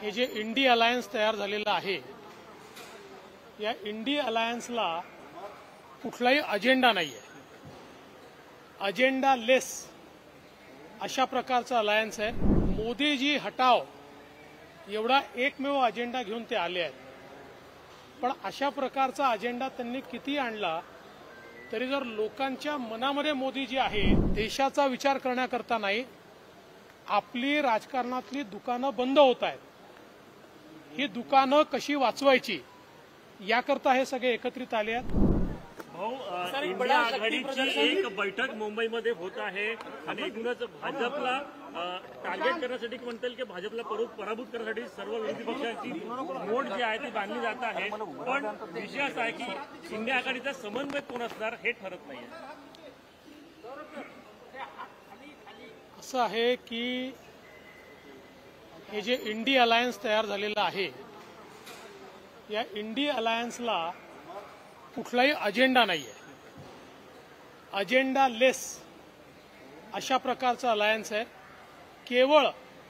हे जे इंडी अलायन्स तयार झालेलं आहे, या इंडी अलायन्सला कुठलाही अजेंडा नाहीये. अजेंडा लेस अशा प्रकारचा अलायन्स आहे. मोदीजी हटाव एवढा एकमेव अजेंडा घेऊन ते आले आहेत. पण अशा प्रकारचा अजेंडा त्यांनी किती आणला तरी जर लोकांच्या मनामध्ये मोदीजी आहे, देशाचा विचार करण्याकरता नाही, आपली राजकारणातली दुकानं बंद होत आहेत, ही दुकानं कशी वाचवायची याकरता हे सगळे एकत्रित आले आहेत. इंडिया आघाडीची एक बैठक मुंबईमध्ये होत आहे आणि एकूणच भाजपला टार्गेट करण्यासाठी म्हणता येईल की भाजपला पराभूत करण्यासाठी सर्व विरोधी पक्षांची मोड जी आहे ती बांधली जात आहे. पण विषय असा आहे की इंडिया आघाडीचा समन्वय कोण असणार हे ठरत नाहीये. असं आहे की हे जे इंडी अलायन्स तयार झालेलं आहे, या इंडी अलायन्सला कुठलाही अजेंडा नाहीये. अजेंडा लेस अशा प्रकारचा अलायन्स आहे. केवळ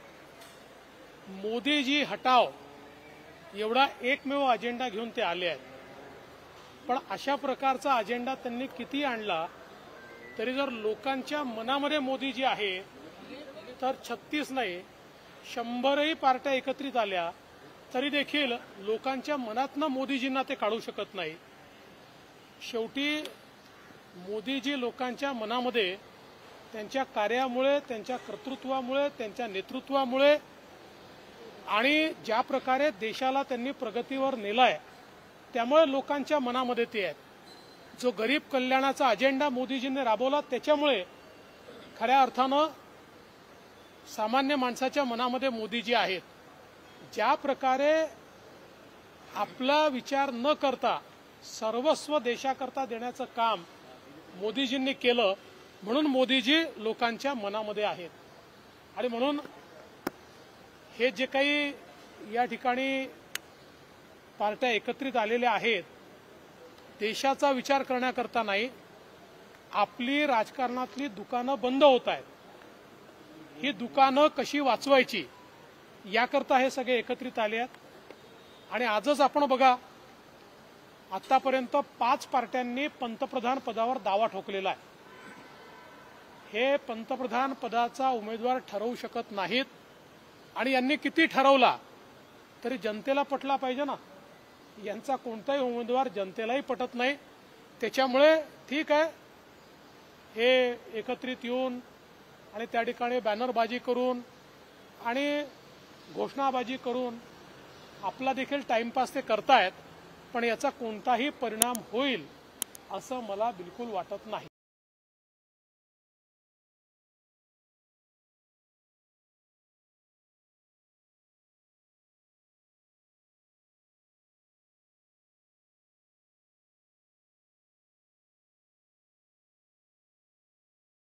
मोदीजी हटाव एवढा एकमेव अजेंडा घेऊन ते आले आहेत. पण अशा प्रकारचा अजेंडा त्यांनी किती आणला तरी जर लोकांच्या मनामध्ये मोदीजी आहे तर 36 नाही 100ही पार्ट्या एकत्रित आल्या तरी देखील लोकांच्या मनातनं मोदीजींना ते काढू शकत नाही. शेवटी मोदीजी लोकांच्या मनामध्ये त्यांच्या कार्यामुळे, त्यांच्या कर्तृत्वामुळे, त्यांच्या नेतृत्वामुळे आणि ज्या प्रकारे देशाला त्यांनी प्रगतीवर नेलाय त्यामुळे लोकांच्या मनामध्ये ते आहेत. जो गरीब कल्याणाचा अजेंडा मोदीजींनी राबवला त्याच्यामुळे खऱ्या अर्थानं सामान्य माणसाच्या मनामध्ये मोदीजी आहेत. ज्या प्रकारे आपला विचार न करता सर्वस्व देशाकरता देण्याचं काम मोदीजींनी केलं म्हणून मोदीजी लोकांच्या मनामध्ये आहेत. आणि म्हणून हे जे काही या ठिकाणी पार्ट्या एकत्रित आलेल्या आहेत, देशाचा विचार करण्याकरता नाही, आपली राजकारणातली दुकानं बंद होत आहेत, ही दुकानं कशी वाचवायची याकरता हे सगळे एकत्रित आले आहेत. आणि आजच आपण बघा, आतापर्यंत 5 पार्ट्यांनी पंतप्रधान पदावर दावा ठोकलेला आहे. हे पंतप्रधान पदाचा उमेदवार ठरवू शकत नाहीत आणि यांनी किती ठरवला तरी जनतेला पटला पाहिजे ना. यांचा कोणताही उमेदवार जनतेलाही पटत नाही. त्याच्यामुळे ठीक आहे, हे एकत्रित येऊन आणि त्या ठिकाणी बॅनरबाजी करून आणि घोषणाबाजी करून आपला देखील टाइमपास ते करतायत, पण याचा कोणताही परिणाम होईल असं मला बिलकुल वाटत नाही.